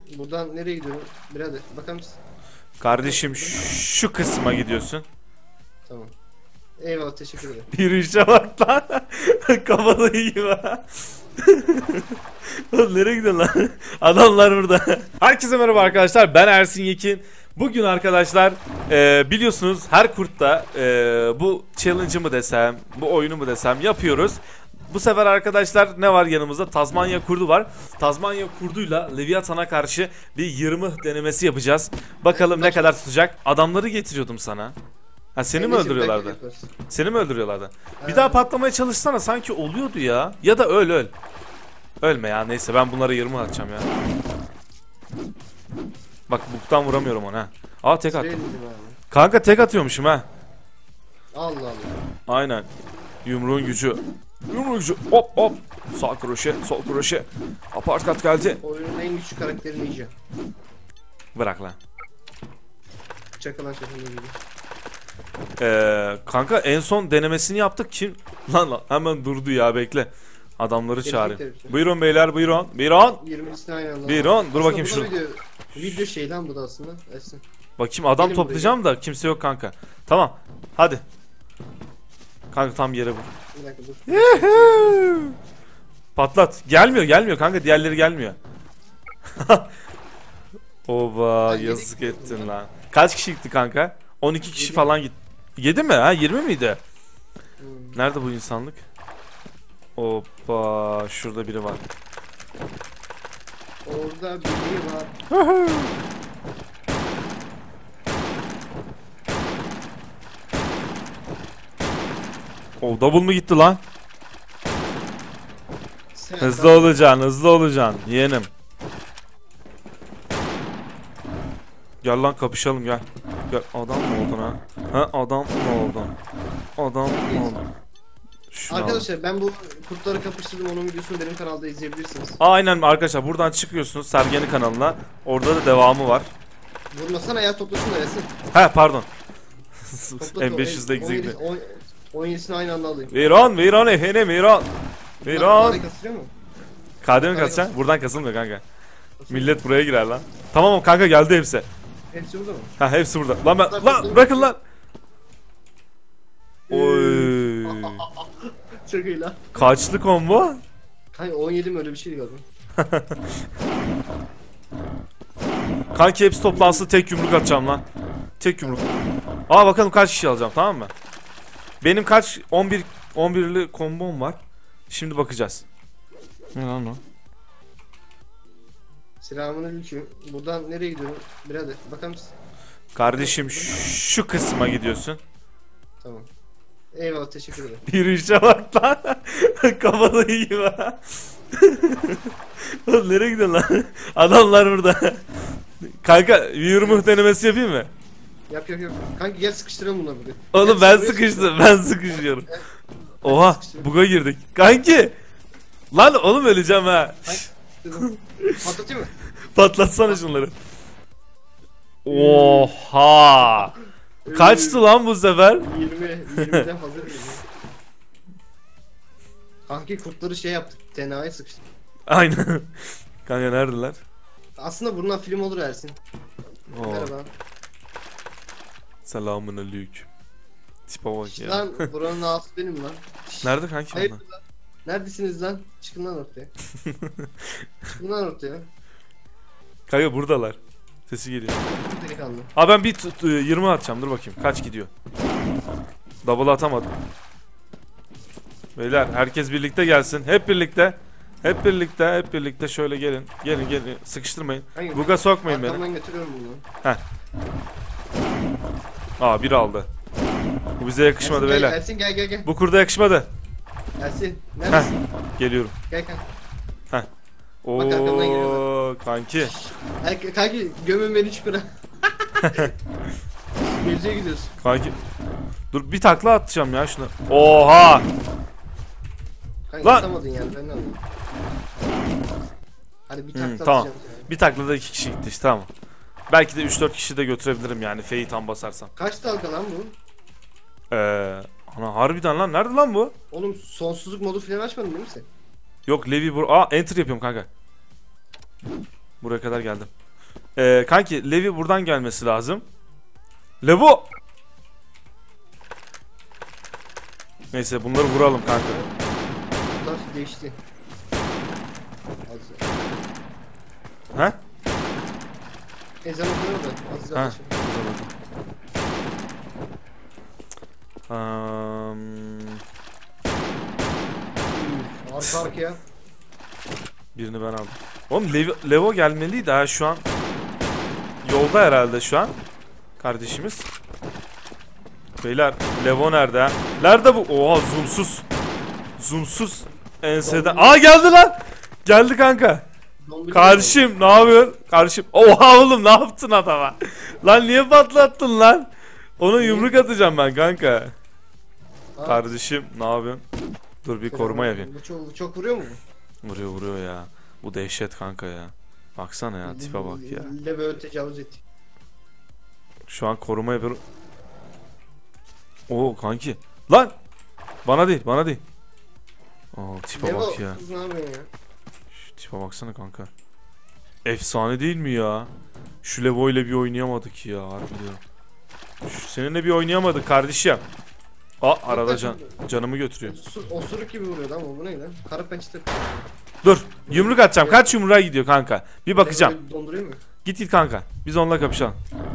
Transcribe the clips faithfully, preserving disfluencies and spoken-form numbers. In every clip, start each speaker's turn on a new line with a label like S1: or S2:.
S1: Buradan nereye gidiyorum? Birader bakar mısın?
S2: Kardeşim şu kısma gidiyorsun.
S1: Tamam. Eyvallah, teşekkür ederim.
S2: Yürüyüşe bak lan. Kafadayı gibi ha. Oğlum nereye gidiyorsun lan? Adamlar burada. Herkese merhaba arkadaşlar, ben Ersin Yekin. Bugün arkadaşlar e, biliyorsunuz her kurtta e, bu challenge'ı mı desem, bu oyunu mu desem yapıyoruz. Bu sefer arkadaşlar ne var yanımızda? Tazmanya kurdu var. Tazmanya kurduyla Leviathan'a karşı bir yırmıh denemesi yapacağız. Bakalım ne kadar tutacak. Adamları getiriyordum sana. Ha seni mi öldürüyorlardı? Seni mi öldürüyorlardı? Bir daha patlamaya çalışsana, sanki oluyordu ya. Ya da öl öl. Ölme ya, neyse ben bunlara yırmıh atacağım ya. Bak buktan vuramıyorum ona. Aa tek attım. Kanka tek atıyormuşum ha.
S1: Allah Allah.
S2: Aynen. Yumruğun gücü. Yumruğun gücü. Hop hop. Sağ kroşe, sol kroşe. Aparkat geldi.
S1: Oyunun en güçlü karakteri Ninja.
S2: Bırak lan.
S1: Çakalan şakası gibi.
S2: Ee, kanka en son denemesini yaptık. Kim? Lan lan hemen durdu ya, bekle. Adamları çağırayım. Buyurun beyler, buyurun. Buyurun.
S1: yirmisini aynı anda.
S2: Buyurun. Dur
S1: Aslında
S2: bakayım
S1: bu da
S2: şurada.
S1: Video, video şey lan bu da aslında. Ersin.
S2: Bakayım adam
S1: Gelin
S2: toplayacağım da kimse yok kanka. Tamam. Hadi. Kanka tam yere vur.
S1: Bir dakika dur.
S2: Patlat. Gelmiyor, gelmiyor kanka. Diğerleri gelmiyor. Oba,
S1: Ben
S2: yazık
S1: yedik
S2: ettin
S1: bundan.
S2: lan. Kaç kişi gitti kanka? on iki kişi
S1: Yedi.
S2: falan gitti. yedi mi? Ha yirmi miydi?
S1: Hmm.
S2: Nerede bu insanlık? Hoppa, şurada biri var.
S1: Orada biri var.
S2: O double mu gitti lan?
S1: Sen
S2: Hızlı olacaksın, hızlı olacaksın yeğenim. Gel lan kapışalım, gel. Gel, adam mı oldun ha? Ha adam mı oldun? Adam mı oldun? Şunu al.
S1: Arkadaşlar ben bu kurtları kapıştırdım, onun videosunu benim kanalda izleyebilirsiniz.
S2: Aynen arkadaşlar, buradan çıkıyorsunuz Sergen'i kanalına. Orada da devamı var.
S1: Vurmasana ya, toplasın da Ersin.
S2: He pardon.
S1: Topla,
S2: M beş yüz'de gizli.
S1: on yedisini aynı anda alayım.
S2: Viron, Viron efendim, Viron. Viron.
S1: Kare kasıyor mu?
S2: K D mi kasacaksın? Buradan kasılmıyor kanka. Millet buraya girer lan. Tamam kanka, geldi hepsi.
S1: Hepsi burada mı?
S2: Ha hepsi burada. Lan ben, lan bırakın lan. Oy.
S1: Çok iyi lan.
S2: Kaçlı combo?
S1: Kanka on yedi mi, öyle bir şey galiba.
S2: Kanki hepsi toplansın, tek yumruk atacağım lan. Tek yumruk. Aa bakalım kaç kişi alacağım, tamam mı? Benim kaç on bir on birli kombom var. Şimdi bakacağız. Ne lan o?
S1: Selamünaleyküm. Buradan nereye gidiyorum? Birader bakar mısın?
S2: Kardeşim şu kısma gidiyorsun.
S1: Tamam. Eyvallah, teşekkür ederim.
S2: Yürüyüşe bak lan. Kafadayı gibi ha. Oğlum nereye gidiyorsun lan? Adamlar burada. Kanka yürüme denemesi yapayım mı?
S1: Yap yap yap. Kanka gel sıkıştıralım bunları bugün.
S2: Oğlum ben sıkıştım, ben sıkışıyorum. Oha, buga girdik. Kanki. Lan oğlum öleceğim ha.
S1: Patlatayım mı?
S2: Patlatsana şunları. Oha. Kaçtı lan bu sefer?
S1: yirmi. yirmiden fazla değil. Kanki kurtları şey yaptık. Tenaya sıkıştık.
S2: Aynen. Kanka neredeler?
S1: Aslında bundan film olur Ersin.
S2: Oo.
S1: Merhaba.
S2: Selamun aleyküm. Tipe bak ya.
S1: Lan buranın ağası benim lan.
S2: Nerede kanki
S1: Hayır
S2: onlar?
S1: lan. Neredesiniz lan? Çıkın lan ortaya. Çıkın lan ortaya.
S2: Kanka buradalar. Sesi geliyor.
S1: Delikanlı.
S2: Aa ben bir t- t- yirmi atacağım, dur bakayım kaç gidiyor. Double atamadım. Beyler herkes birlikte gelsin. Hep birlikte. Hep birlikte, hep birlikte şöyle gelin. Gelin gelin, sıkıştırmayın.
S1: Hangi-
S2: Buga sokmayın beni.
S1: Arkamdan götürüyorum bunu.
S2: Aa bir aldı. Bu bize yakışmadı
S1: Ersin,
S2: beyler.
S1: Gel, Ersin gel gel gel.
S2: Bu kurda yakışmadı.
S1: Ersin neredesin?
S2: Geliyorum.
S1: Gel kanka.
S2: Oo
S1: arkamdan geliyorlar.
S2: kanki.
S1: Er, kanki gömün beni çukura. Mevzuya gidiyoruz.
S2: Kanki. Dur bir takla atacağım ya şuna. Oha!
S1: Kanka
S2: Lan!
S1: atamadın yani, ben ne alayım? Hadi bir takla
S2: Hmm, tamam.
S1: atacağım. Yani.
S2: Bir taklada iki kişi gitti işte, tamam. Belki de üç dört kişi de götürebilirim yani, F'yi tam basarsam.
S1: Kaç dalga lan bu?
S2: Eee ana harbiden lan, nerede lan bu?
S1: Oğlum sonsuzluk modu falan açmadın değil mi sen?
S2: Yok Levi bur. Aa enter yapıyorum kanka. Buraya kadar geldim. Ee, kanki Levi buradan gelmesi lazım. Levo! Neyse bunları vuralım kanka.
S1: Bunlar değişti. Az.
S2: Ha?
S1: Ezan okuyor da. Az
S2: Ha.
S1: yavaş.
S2: Um,
S1: Arka arkaya.
S2: birini ben aldım. Oğlum Levo, Levo gelmeliydi ha şu an. Yolda herhalde şu an. Kardeşimiz. Beyler Levo nerede ha? Nerede bu? Oha zoomsuz. Zoomsuz enseden. Aa geldi lan. Geldi kanka. Kardeşim ne yapıyorsun? Kardeşim. Oha oğlum ne yaptın adama? Lan niye patlattın lan? Ona yumruk atacağım ben kanka.
S1: Ha.
S2: Kardeşim ne yapıyorsun? Dur bir koruma yapayım.
S1: Bu çok, bu çok vuruyor mu?
S2: Vuruyor vuruyor ya. Bu dehşet kanka ya. Baksana ya tipe bak ya.
S1: Level tecavüz etti.
S2: Şu an koruma yapıyorum. Oo kanki. Lan! Bana değil bana değil. Aa tipe
S1: Level
S2: bak ya.
S1: kız ne yapıyorsun ya?
S2: Şu tipe baksana kanka. Efsane değil mi ya? Şu Levo ile bir oynayamadık ya harbi diyorum. Şu, seninle bir oynayamadık kardeşim. Aa arada can, canımı götürüyor.
S1: Su, osuruk gibi vuruyordu ama bu ne lan? Kara pençete.
S2: Dur yumruk atacağım. Kaç yumruğa gidiyor kanka? Bir bakacağım.
S1: Level donduruyor mu?
S2: Git git kanka. Biz onunla kapışalım.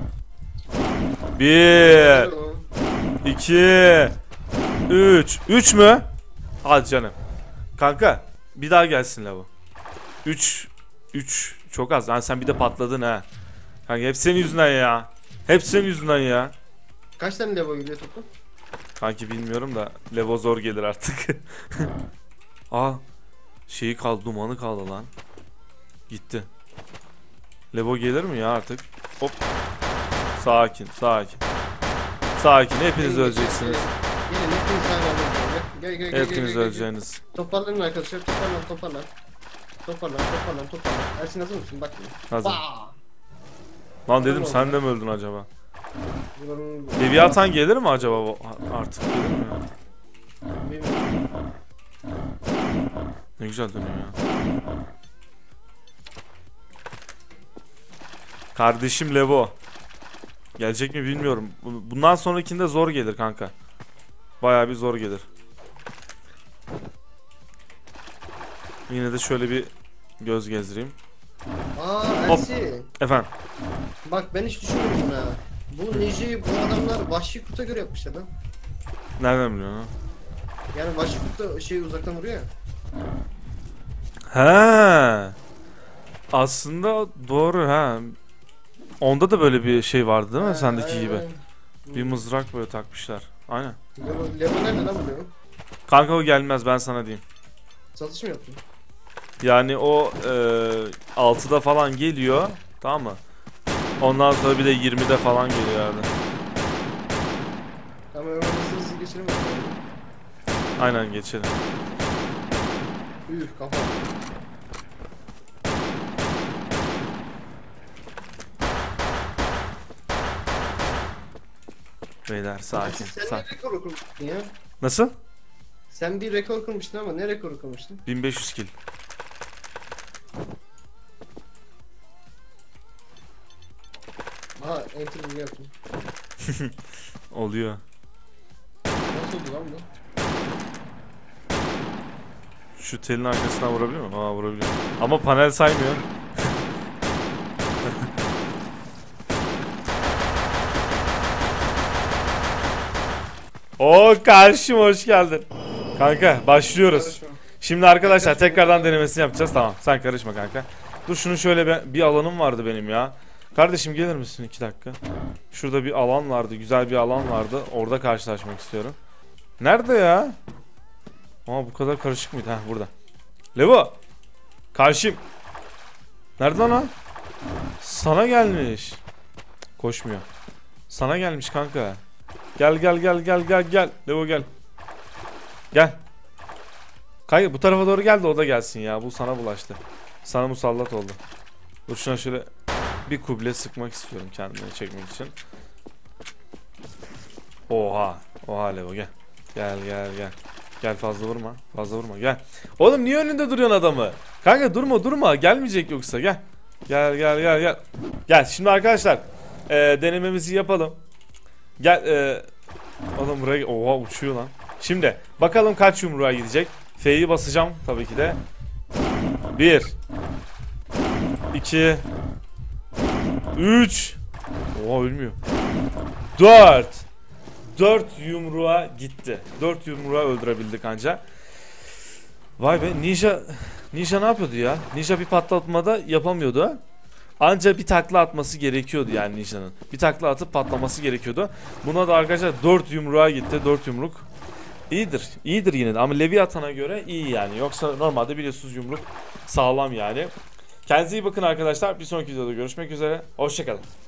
S2: Bir, iki, üç. Üç mü? Hadi canım. Kanka bir daha gelsin Levo. Üç. Üç. Çok az. Yani sen bir de patladın ha. Kanka hep senin yüzünden ya. Hep senin yüzünden ya.
S1: Kaç tane level geliyor toplam?
S2: Kanki bilmiyorum da Levo zor gelir artık. Aa. Şeyi kaldı, dumanı kaldı lan. Gitti. Levo gelir mi ya artık? Hop. Sakin, sakin. Sakin, hepiniz öleceksiniz.
S1: Gelin hepiniz aynı anda. Gel gel gel gel.
S2: Hepiniz
S1: gel, gel.
S2: öleceğiniz.
S1: Toparlanın arkadaşlar. Toparlan toparlan. Toparlan toparlan toparlan. Ersin hazır mısın? Bak.
S2: Hazır.
S1: Bah!
S2: Lan dedim sen de mi öldün acaba?
S1: Bunların-
S2: Leviathan gelir mi acaba bu- artık gelir mi ya?
S1: Bilmiyorum.
S2: Ne güzel dönüyor ya. Kardeşim Levo. Gelecek mi bilmiyorum. Bu- Bundan sonrakinde zor gelir kanka. Bayağı bir zor gelir. Yine de şöyle bir göz gezdireyim.
S1: Aa
S2: Hop.
S1: Ersin.
S2: Efendim.
S1: Bak ben hiç düşünmedim buna. Bu Neji'yi bu adamlar vahşi kurta göre yapmışlar lan.
S2: Nereden biliyorsun ha?
S1: Yani vahşi kurtta şey uzaktan vuruyor ya.
S2: He. Aslında doğru ha. Onda da böyle bir şey vardı değil mi
S1: Ha,
S2: sendeki
S1: aynen,
S2: gibi?
S1: aynen.
S2: Bir mızrak böyle takmışlar. Aynen.
S1: Levo, Levo nerede lan bu Levo?
S2: Kanka o gelmez ben sana diyeyim.
S1: Satış mı yaptın?
S2: Yani o e, altıda falan geliyor. Tamam mı? Ondan sonra bir de yirmide falan geliyor yani.
S1: Tamam hemen hızlı hızlı geçelim.
S2: Aynen geçelim.
S1: Üf kafa.
S2: Beyler sakin.
S1: Sen
S2: sakin.
S1: bir rekor kurmuştun ya.
S2: Nasıl?
S1: Sen bir rekor kurmuştun ama ne rekoru kurmuştun?
S2: bin beş yüz kill.
S1: Aha enter bilgi yaptım.
S2: Oluyor.
S1: Nasıl oldu lan bu?
S2: Şu telin arkasından vurabiliyor mu? Aa vurabiliyor. Ama panel saymıyor. Oo karşım hoş geldin. Kanka başlıyoruz.
S1: Karışma.
S2: Şimdi arkadaşlar tekrardan denemesini yapacağız. Tamam sen karışma kanka. Dur şunu şöyle bir, bir alanım vardı benim ya. Kardeşim gelir misin iki dakika? Şurada bir alan vardı. Güzel bir alan vardı. Orada karşılaşmak istiyorum. Nerede ya? Aa bu kadar karışık mıydı? Heh burada. Levo. Karşım. Nerede lan o? Sana gelmiş. Koşmuyor. Sana gelmiş kanka. Gel gel gel gel gel gel. Levo gel. Gel. Kanka bu tarafa doğru gel de o da gelsin ya. Bu sana bulaştı. Sana musallat oldu. Dur şuna şöyle bir kuble sıkmak istiyorum kendine çekmek için. Oha. Oha Levo gel. Gel gel gel. Gel fazla vurma. Fazla vurma gel. Oğlum niye önünde duruyorsun adamı? Kanka durma durma. Gelmeyecek yoksa gel. Gel gel gel gel. Gel şimdi arkadaşlar e, denememizi yapalım. Gel e, oğlum buraya, oha uçuyor lan. Şimdi bakalım kaç yumruğa gidecek. F'yi basacağım tabii ki de. Bir iki üç. Oha ölmüyor. dört dört yumruğa gitti. dört yumruğa öldürebildik anca. Vay be, Ninja Ninja ne yapıyordu ya? Ninja bir patlatmada yapamıyordu. Anca bir takla atması gerekiyordu yani Ninja'nın. Bir takla atıp patlaması gerekiyordu. Buna da arkadaşlar dört yumruğa gitti. dört yumruk. İyidir. İyidir yine de ama Leviathan'a göre iyi yani. Yoksa normalde biliyorsunuz yumruk sağlam yani. Kendinize iyi bakın arkadaşlar. Bir sonraki videoda görüşmek üzere. Hoşçakalın.